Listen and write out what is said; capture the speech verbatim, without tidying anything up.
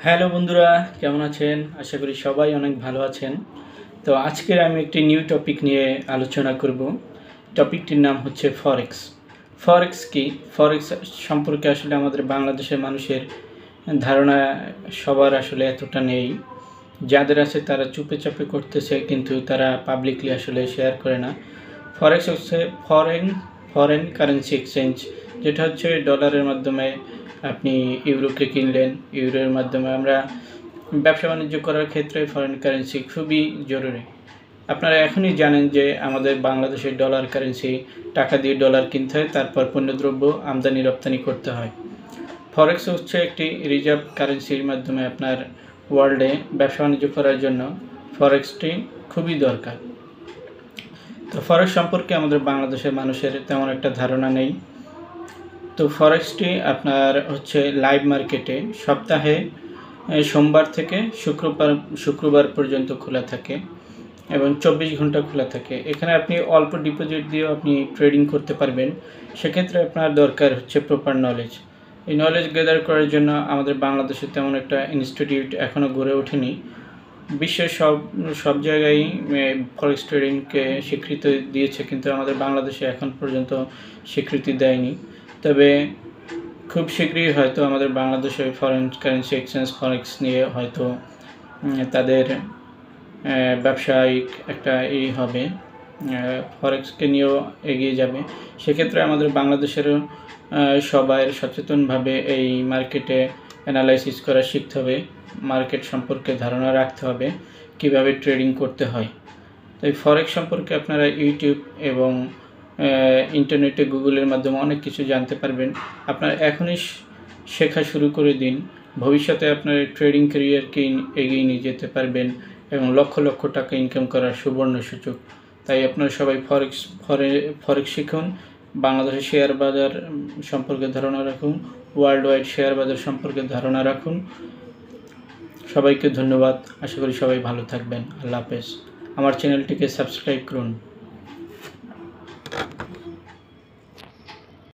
Hello বন্ধুরা, কেমন আছেন? আশা করি সবাই অনেক ভালো আছেন। তো আজকের আমি একটি নিউ টপিক নিয়ে আলোচনা করব। টপিকটির নাম হচ্ছে ফরেক্স। ফরেক্স কি? ফরেক্স সম্পর্কে আসলে আমাদের বাংলাদেশের মানুষের ধারণা সবার আসলে এতটা নেই। যাদের আছে তারা চুপে চাপে করতেছে, কিন্তু তারা পাবলিকলি আসলে শেয়ার করে না। ফরেক্স হচ্ছে ফরেন ফরেন কারেন্সি এক্সচেঞ্জ, যেটা হচ্ছে ডলারের মাধ্যমে আপনি ইউরোকে কিনলেন, ইউরোর মাধ্যমে আমরা ব্যবসা বাণিজ্য করার ক্ষেত্রে ফরেন কারেন্সি খুবই জরুরি। আপনারা এখনই জানেন যে আমাদের বাংলাদেশের ডলার কারেন্সি, টাকা দিয়ে ডলার কিনতে হয়, তারপর পণ্যদ্রব্য আমদানি রপ্তানি করতে হয়। ফরেক্স হচ্ছে একটি রিজার্ভ কারেন্সির মাধ্যমে আপনার ওয়ার্ল্ডে ব্যবসা বাণিজ্য করার জন্য ফরেক্সটি খুবই দরকার। তো ফরেক্স সম্পর্কে আমাদের বাংলাদেশের মানুষের তেমন একটা ধারণা নেই। তো ফরেক্সটি আপনার হচ্ছে লাইভ মার্কেটে সপ্তাহে সোমবার থেকে শুক্রবার শুক্রবার পর্যন্ত খোলা থাকে এবং চব্বিশ ঘন্টা খোলা থাকে। এখানে আপনি অল্প ডিপোজিট দিয়েও আপনি ট্রেডিং করতে পারবেন। সেক্ষেত্রে আপনার দরকার হচ্ছে প্রপার নলেজ। এই নলেজ গ্যাদার করার জন্য আমাদের বাংলাদেশে তেমন একটা ইনস্টিটিউট এখনও গড়ে ওঠেনি। বিশ্বের সব সব জায়গায় ফরেক্স ট্রেডিংকে স্বীকৃতি দিয়েছে, কিন্তু আমাদের বাংলাদেশে এখন পর্যন্ত স্বীকৃতি দেয়নি। তবে খুব শীঘ্রই হয়তো আমাদের বাংলাদেশে ফরেন কারেন্সি এক্সচেঞ্জ ফরেক্স নিয়ে হয়তো তাদের ব্যবসায়িক একটা এই হবে, ফরেক্সকে নিয়েও এগিয়ে যাবে। সেক্ষেত্রে আমাদের বাংলাদেশেরও সবাই সচেতনভাবে এই মার্কেটে অ্যানালাইসিস করা শিখতে হবে, মার্কেট সম্পর্কে ধারণা রাখতে হবে, কিভাবে ট্রেডিং করতে হয়। তো এই ফরেক্স সম্পর্কে আপনারা ইউটিউব এবং ইন্টারনেটে গুগলের মাধ্যমে অনেক কিছু জানতে পারবেন। আপনারা এখনই শেখা শুরু করে দিন, ভবিষ্যতে আপনার ট্রেডিং ক্যারিয়ারকে এগিয়ে নিয়ে যেতে পারবেন এবং লক্ষ লক্ষ টাকা ইনকাম করার সুবর্ণ সুযোগ। তাই আপনারা সবাই ফরেক্স ফরে ফরেক্স শিখুন, বাংলাদেশের শেয়ার বাজার সম্পর্কে ধারণা রাখুন, ওয়ার্ল্ড ওয়াইড শেয়ার বাজার সম্পর্কে ধারণা রাখুন। সবাইকে ধন্যবাদ। আশা করি সবাই ভালো থাকবেন। আল্লাহ হাফেজ। আমার চ্যানেলটিকে সাবস্ক্রাইব করুন।